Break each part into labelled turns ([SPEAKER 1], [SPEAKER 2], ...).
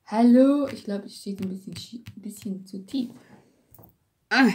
[SPEAKER 1] Hallo, ich glaube, es steht ein bisschen zu tief. Ah.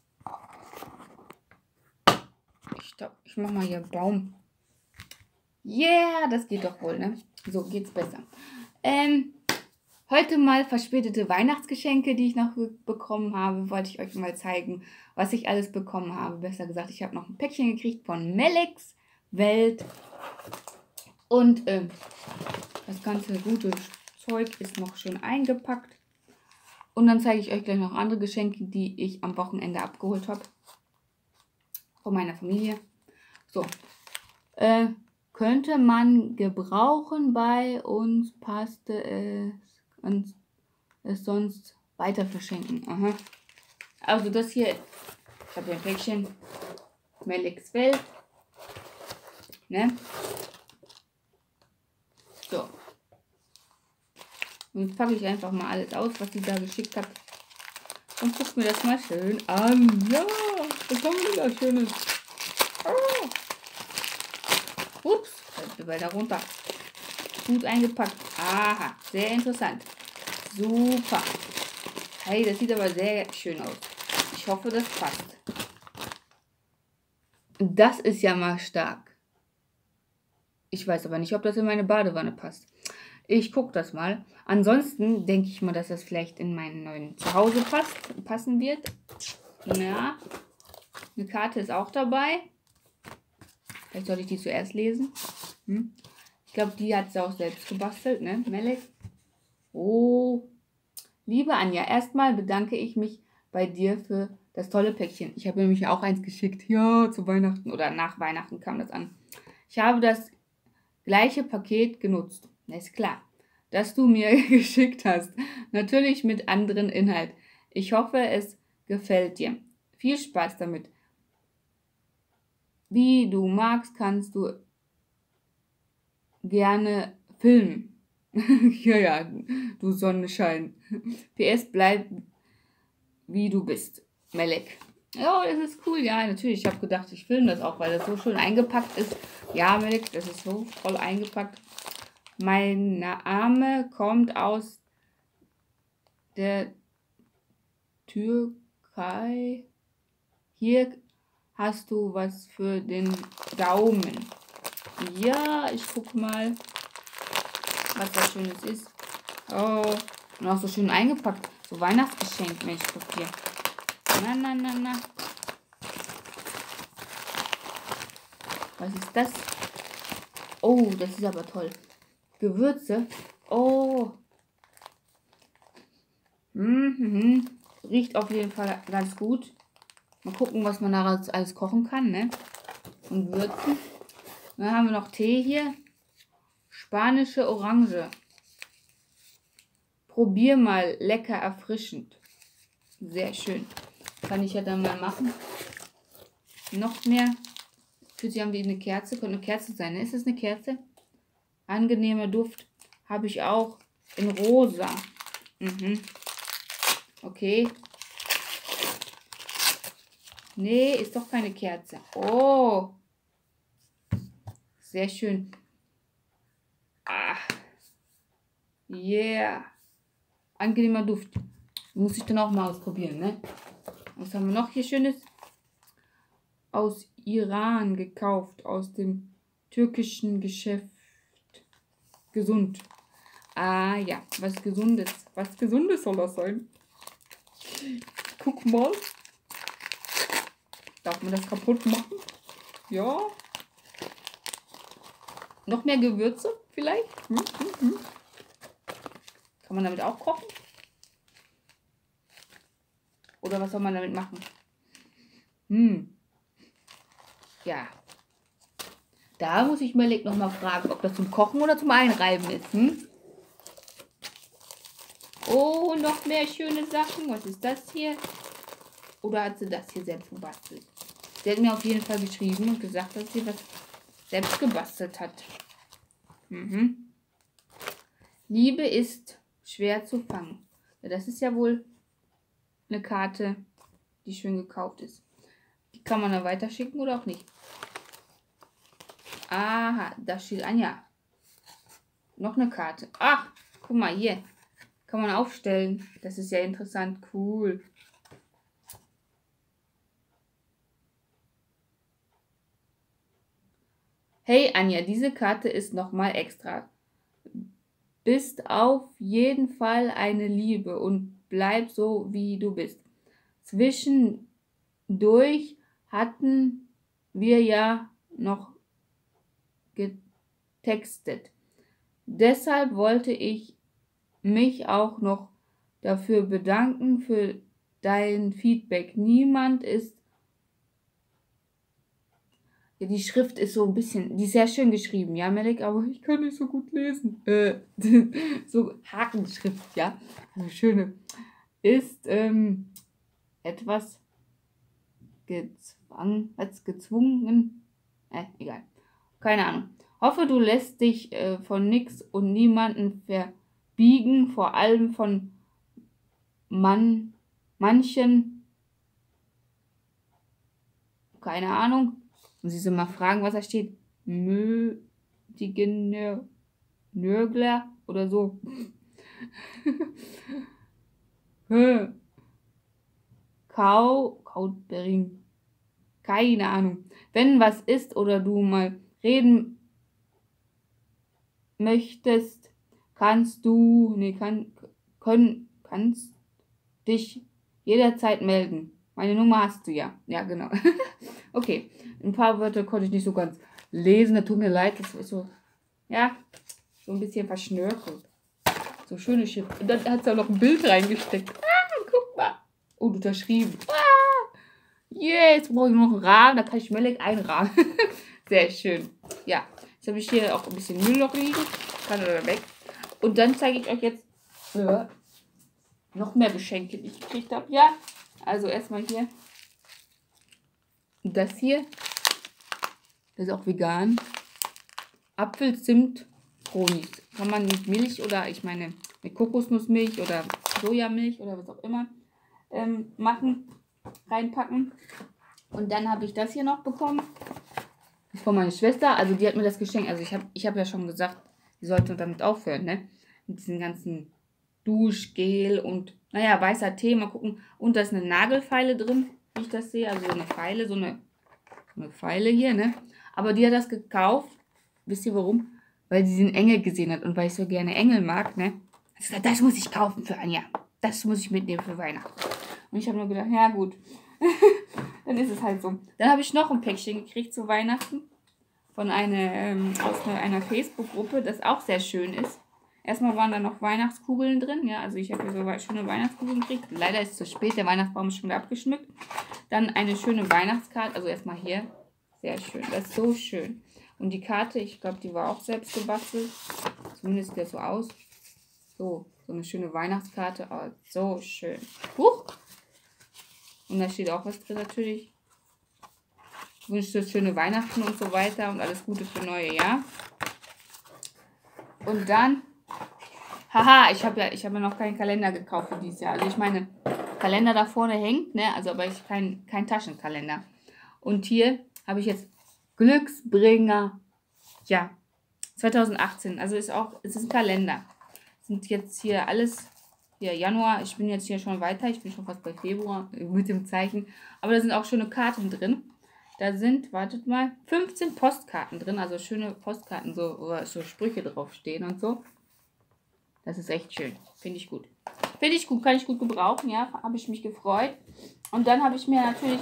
[SPEAKER 1] Stopp, ich mach mal hier Baum. Yeah, das geht doch wohl, ne? So geht's besser. Heute mal verspätete Weihnachtsgeschenke, die ich noch bekommen habe, wollte ich euch mal zeigen, was ich alles bekommen habe. Besser gesagt, ich habe noch ein Päckchen gekriegt von Melex Welt. Und das ganze gute Zeug ist noch schön eingepackt. Und dann zeige ich euch gleich noch andere Geschenke, die ich am Wochenende abgeholt habe. Von meiner Familie. So. Könnte man gebrauchen, bei uns passte es und es sonst weiter verschenken. Aha. Also das hier, ich habe hier ein Päckchen Melex Welt. Ne? So. Und jetzt packe ich einfach mal alles aus, was sie da geschickt hat. Und guck mir das mal schön an. Ja, was haben wir da Schönes? Oh. Ups, fällt mir weiter runter. Gut eingepackt. Aha, sehr interessant. Super. Hey, das sieht aber sehr schön aus. Ich hoffe, das passt. Das ist ja mal stark. Ich weiß aber nicht, ob das in meine Badewanne passt. Ich gucke das mal. Ansonsten denke ich mal, dass das vielleicht in meinen neuen Zuhause passen wird. Ja. Eine Karte ist auch dabei. Vielleicht sollte ich die zuerst lesen. Ich glaube, die hat sie auch selbst gebastelt, ne? Melex. Oh. Liebe Anja, erstmal bedanke ich mich bei dir für das tolle Päckchen. Ich habe nämlich auch eins geschickt. Ja, zu Weihnachten oder nach Weihnachten kam das an. Ich habe das gleiche Paket genutzt. Ist klar, dass du mir geschickt hast. Natürlich mit anderen Inhalt. Ich hoffe, es gefällt dir. Viel Spaß damit. Wie du magst, kannst du gerne filmen. Ja, du Sonnenschein. PS, bleib wie du bist. Melek. Ja, das ist cool. Ja, natürlich. Ich habe gedacht, ich filme das auch, weil das so schön eingepackt ist. Ja, Melek, das ist so toll eingepackt. Meine Arme kommt aus der Türkei. Hier hast du was für den Daumen. Ja, ich guck mal, was das Schönes ist. Oh, und auch so schön eingepackt. So Weihnachtsgeschenk, Mensch, guck hier. Na. Was ist das? Oh, das ist aber toll. Gewürze. Oh. Riecht auf jeden Fall ganz gut. Mal gucken, was man daraus alles kochen kann, ne? Und würzen. Dann haben wir noch Tee hier. Spanische Orange. Probier mal, lecker erfrischend. Sehr schön. Kann ich ja dann mal machen. Noch mehr. Für sie haben wir eine Kerze. Könnte eine Kerze sein, ne? Ist es eine Kerze? Angenehmer Duft. Habe ich auch in rosa. Okay. Nee, ist doch keine Kerze. Oh. Sehr schön. Ah. Yeah. Angenehmer Duft. Muss ich dann auch mal ausprobieren, ne? Was haben wir noch hier Schönes? Aus Iran gekauft. Aus dem türkischen Geschäft. Gesund. Ah ja, was Gesundes. Was Gesundes soll das sein? Guck mal. Darf man das kaputt machen? Ja. Noch mehr Gewürze vielleicht? Kann man damit auch kochen? Oder was soll man damit machen? Ja. Da muss ich Melek noch mal fragen, ob das zum Kochen oder zum Einreiben ist. Oh, noch mehr schöne Sachen. Was ist das hier? Oder hat sie das hier selbst gebastelt? Sie hat mir auf jeden Fall geschrieben und gesagt, dass sie was selbst gebastelt hat. Liebe ist schwer zu fangen. Ja, das ist ja wohl eine Karte, die schön gekauft ist. Die kann man dann weiterschicken oder auch nicht. Aha, da steht Anja. Noch eine Karte. Ach, guck mal hier. Kann man aufstellen. Das ist ja interessant. Cool. Hey Anja, diese Karte ist nochmal extra. Bist auf jeden Fall eine Liebe und bleib so, wie du bist. Zwischendurch hatten wir ja noch getextet. Deshalb wollte ich mich auch noch dafür bedanken für dein Feedback. Niemand ist. Ja, die Schrift ist so ein bisschen, die ist sehr schön geschrieben, ja, Melek, aber ich kann nicht so gut lesen. So Hakenschrift, ja. Also schöne. Ist etwas gezwungen. Egal. Keine Ahnung. Hoffe, du lässt dich von nix und niemanden verbiegen, vor allem von manchen, keine Ahnung. Muss ich so mal fragen, was da steht? Mödigen Nörgler oder so. Kautbering. Keine Ahnung. Wenn was ist oder du mal reden möchtest, kannst dich jederzeit melden. Meine Nummer hast du ja. Ja, genau. Okay. Ein paar Wörter konnte ich nicht so ganz lesen. Da tut mir leid. Das ist so, ja, so ein bisschen verschnörkelt. So schöne Schrift. Und dann hat sie auch noch ein Bild reingesteckt. Guck mal. Und unterschrieben. Jetzt brauche ich noch einen Rahmen. Da kann ich Melek einrahmen. Sehr schön. Ja. Jetzt habe ich hier auch ein bisschen Müll noch liegen. Kann er da weg. Und dann zeige ich euch jetzt noch mehr Geschenke, die ich gekriegt habe. Ja. Also erstmal hier. Das hier. Das ist auch vegan. Apfelzimt Brownies. Kann man mit Milch oder ich meine mit Kokosnussmilch oder Sojamilch oder was auch immer machen, reinpacken. Und dann habe ich das hier noch bekommen. Das ist von meiner Schwester. Also die hat mir das geschenkt. Also ich hab ja schon gesagt, sie sollte damit aufhören, ne? Mit diesen ganzen Duschgel und naja, weißer Tee. Mal gucken. Und da ist eine Nagelfeile drin, wie ich das sehe. Also so eine Feile, so eine Feile hier, ne? Aber die hat das gekauft. Wisst ihr warum? Weil sie den Engel gesehen hat und weil ich so gerne Engel mag, ne? Hat sie gesagt, das muss ich kaufen für Anja. Das muss ich mitnehmen für Weihnachten. Und ich habe nur gedacht, ja gut. Dann ist es halt so. Dann habe ich noch ein Päckchen gekriegt zu Weihnachten. Von aus einer Facebook-Gruppe, das auch sehr schön ist. Erstmal waren da noch Weihnachtskugeln drin. Ja, also ich habe hier so schöne Weihnachtskugeln gekriegt. Leider ist es zu spät, der Weihnachtsbaum ist schon wieder abgeschmückt. Dann eine schöne Weihnachtskarte. Also erstmal hier. Sehr schön. Das ist so schön. Und die Karte, ich glaube, die war auch selbst gebastelt. Zumindest sieht das so aus. So eine schöne Weihnachtskarte. Oh, so schön. Huch! Und da steht auch was drin natürlich. Ich wünsche dir schöne Weihnachten und so weiter und alles Gute für neue Jahr. Und dann, haha, ich habe ja noch keinen Kalender gekauft für dieses Jahr. Also ich meine, Kalender da vorne hängt, ne? Also aber ich kein Taschenkalender. Und hier habe ich jetzt Glücksbringer, ja, 2018. Also es ist ein Kalender. Sind jetzt hier alles, hier Januar, ich bin jetzt hier schon weiter, ich bin schon fast bei Februar mit dem Zeichen. Aber da sind auch schöne Karten drin. Da sind, wartet mal, 15 Postkarten drin, also schöne Postkarten, wo so Sprüche draufstehen und so. Das ist echt schön, finde ich gut. Finde ich gut, kann ich gut gebrauchen, ja, habe ich mich gefreut. Und dann habe ich mir natürlich,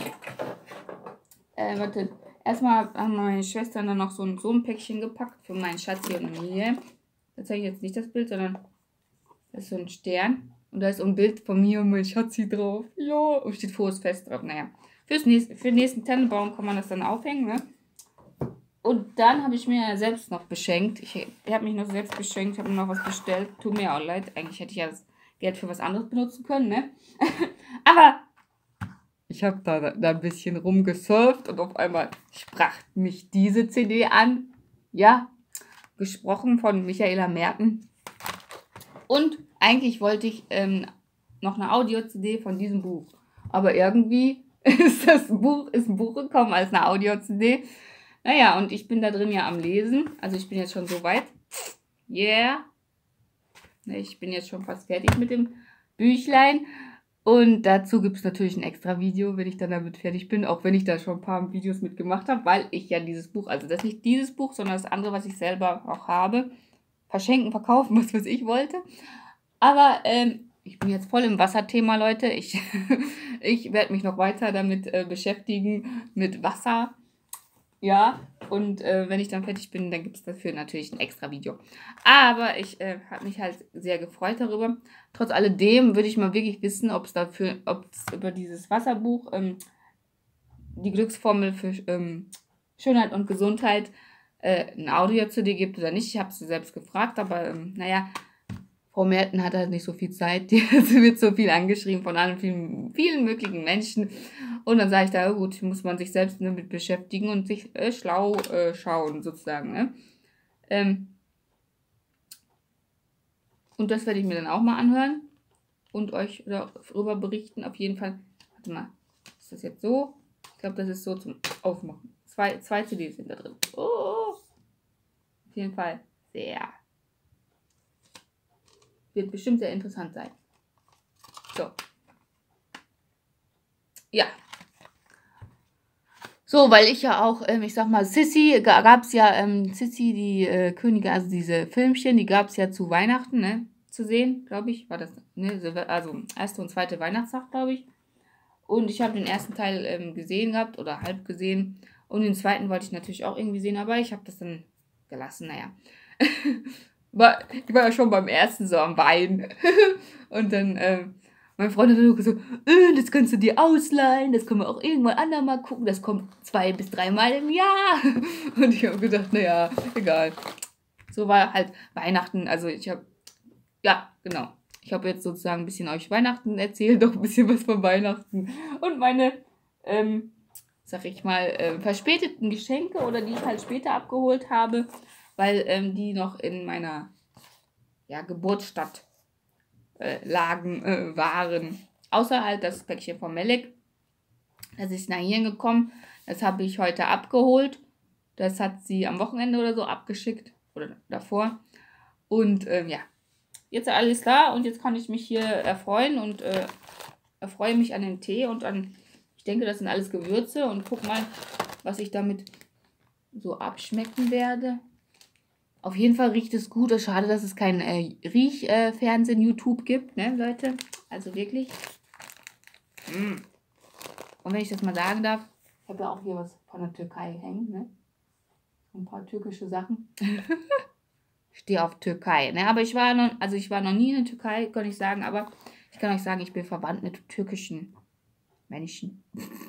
[SPEAKER 1] erstmal haben meine Schwestern dann noch so ein Päckchen gepackt für meinen Schatz hier und mir. Da zeige ich jetzt nicht das Bild, sondern das ist so ein Stern. Und da ist so ein Bild von mir und mein Schatzi drauf. Ja, und steht frohes Fest drauf. Naja, für den nächsten Tannenbaum kann man das dann aufhängen, ne? Und dann habe ich mir selbst noch beschenkt. Ich habe mich noch selbst beschenkt, habe mir noch was bestellt. Tut mir auch leid. Eigentlich hätte ich ja das Geld für was anderes benutzen können, ne? Aber ich habe da ein bisschen rumgesurft und auf einmal sprach mich diese CD an. Ja, gesprochen von Michaela Merten. Und eigentlich wollte ich noch eine Audio-CD von diesem Buch. Aber irgendwie ist ein Buch gekommen als eine Audio-CD. Naja, und ich bin da drin ja am Lesen. Also ich bin jetzt schon so weit. Yeah. Ich bin jetzt schon fast fertig mit dem Büchlein. Und dazu gibt es natürlich ein extra Video, wenn ich dann damit fertig bin. Auch wenn ich da schon ein paar Videos mitgemacht habe, weil ich ja dieses Buch, also das ist nicht dieses Buch, sondern das andere, was ich selber auch habe, verschenken, verkaufen, was weiß ich wollte. Aber ich bin jetzt voll im Wasserthema, Leute. Ich werde mich noch weiter damit beschäftigen, mit Wasser. Ja, und wenn ich dann fertig bin, dann gibt es dafür natürlich ein extra Video. Aber ich habe mich halt sehr gefreut darüber. Trotz alledem würde ich mal wirklich wissen, ob es über dieses Wasserbuch die Glücksformel für Schönheit und Gesundheit ein Audio zu dir gibt oder nicht. Ich habe sie selbst gefragt, aber naja, Frau Merten hat halt nicht so viel Zeit. Die wird so viel angeschrieben von allen vielen möglichen Menschen. Und dann sage ich da, gut, muss man sich selbst damit beschäftigen und sich schlau schauen, sozusagen. Ne? Und das werde ich mir dann auch mal anhören und euch darüber berichten. Auf jeden Fall, warte mal, ist das jetzt so? Ich glaube, das ist so zum Aufmachen. Zwei CDs sind da drin. Oh, auf jeden Fall wird bestimmt sehr interessant sein. So. Ja. So, weil ich ja auch, ich sag mal, Sissy, gab es ja, Sissy, die Könige, also diese Filmchen, die gab es ja zu Weihnachten, ne, zu sehen, glaube ich, war das, ne, also erste und zweite Weihnachtsnacht, glaube ich. Und ich habe den ersten Teil gesehen gehabt, oder halb gesehen, und den zweiten wollte ich natürlich auch irgendwie sehen, aber ich habe das dann gelassen, naja. Ich war ja schon beim ersten so am Weinen. Und dann, mein Freund hat dann gesagt, das kannst du dir ausleihen, das können wir auch irgendwann andermal gucken, das kommt 2 bis 3 Mal im Jahr. Und ich habe gedacht, naja, egal. So war halt Weihnachten, also ja, genau. Ich habe jetzt sozusagen ein bisschen euch Weihnachten erzählt, doch ein bisschen was von Weihnachten. Und meine, sag ich mal, verspäteten Geschenke oder die ich halt später abgeholt habe, weil die noch in meiner Geburtsstadt waren. Außer halt das Päckchen von Melek. Das ist nach hier gekommen. Das habe ich heute abgeholt. Das hat sie am Wochenende oder so abgeschickt. Oder davor. Und jetzt alles da. Und jetzt kann ich mich hier erfreuen. Und erfreue mich an dem Tee und an, ich denke, das sind alles Gewürze. Und guck mal, was ich damit so abschmecken werde. Auf jeden Fall riecht es gut. Schade, dass es kein Riechfernsehen YouTube gibt, ne, Leute? Also wirklich. Und wenn ich das mal sagen darf, ich habe ja auch hier was von der Türkei hängen, ne? Ein paar türkische Sachen. Ich stehe auf Türkei, ne? Aber ich war noch nie in der Türkei, kann ich sagen, aber ich kann euch sagen, ich bin verwandt mit türkischen Menschen.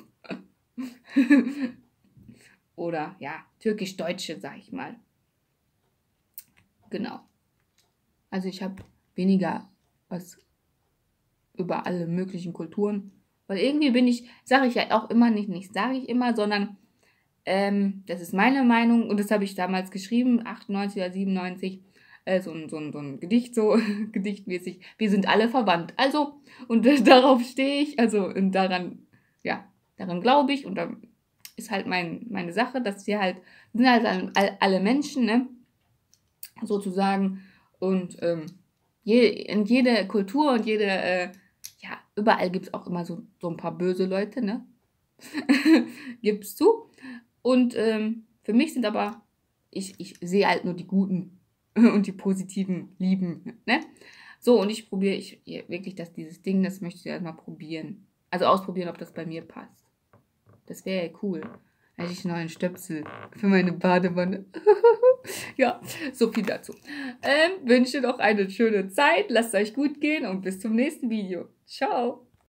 [SPEAKER 1] Oder, ja, türkisch-deutsche, sag ich mal. Genau. Also ich habe weniger was über alle möglichen Kulturen. Weil irgendwie bin ich, sage ich ja auch immer nicht sage ich immer, sondern das ist meine Meinung und das habe ich damals geschrieben, 98 oder 97, so ein Gedicht, so gedichtmäßig. Wir sind alle verwandt. Also, und darauf stehe ich, also und daran glaube ich und da ist halt meine Sache, dass wir sind halt alle Menschen, ne? Sozusagen. Und in jede Kultur und überall gibt es auch immer so ein paar böse Leute, ne? Gibst du. Und für mich sind aber, ich sehe halt nur die guten und die positiven, lieben, ne? So, und ich probiere wirklich, dass dieses Ding, das möchte ich erstmal probieren. Also ausprobieren, ob das bei mir passt. Das wäre ja cool. Da hätte ich einen neuen Stöpsel für meine Badewanne. Ja, so viel dazu. Wünsche noch eine schöne Zeit. Lasst es euch gut gehen und bis zum nächsten Video. Ciao.